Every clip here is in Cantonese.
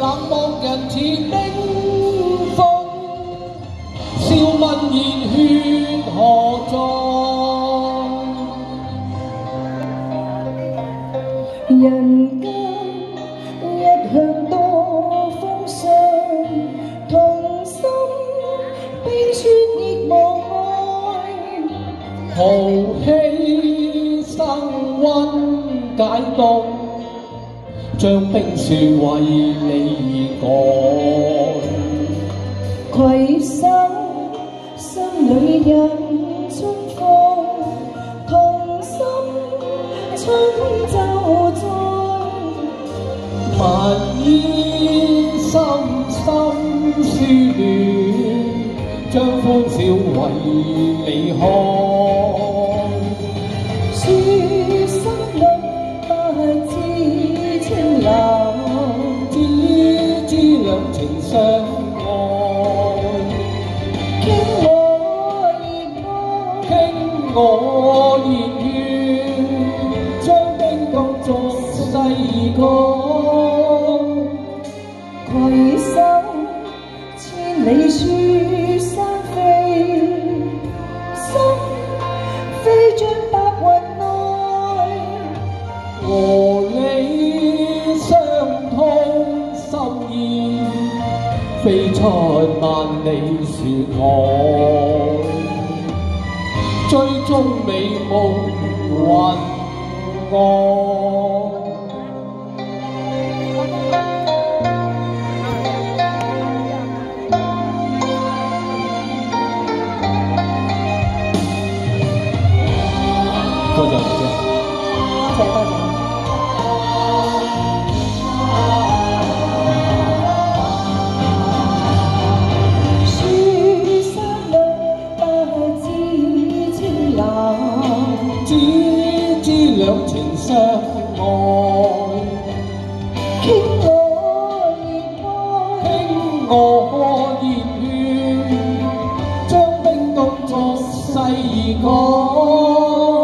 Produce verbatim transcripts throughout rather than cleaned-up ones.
冷漠人似冰封，笑问熱血何在？ 人間一向多風霜，同心冰雪亦無礙， 豪氣生溫解凍，將冰雪為你而改。 攜手心裏引春風，同心春就在。 萬煙深深思戀，將歡笑為你開。 書心裏不知清流， 知知兩情相愛。 傾我熱愛， 傾我熱血，將冰凍作世歌。 攜手千里雪山飛，心飛進白雲內。 和你相通心意，飛出萬里雪海，追蹤美夢雲外。多謝多謝， 多謝多謝。書山裏不知清流， 知知兩情相愛。 傾我熱愛， 傾我熱血，將冰凍作世歌。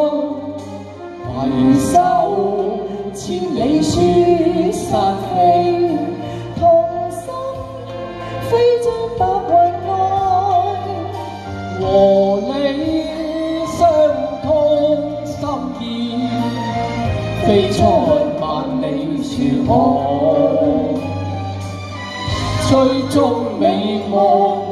攜手千里雪山飛， 同心飛進白雲外。 和你相通心意，飛出萬里雪海，追蹤美夢。